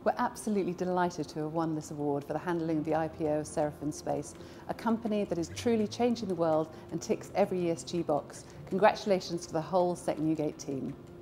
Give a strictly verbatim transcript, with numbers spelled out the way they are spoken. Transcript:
We're absolutely delighted to have won this award for the handling of the I P O of Seraphim Space, a company that is truly changing the world and ticks every E S G box. Congratulations to the whole Sec Newgate team.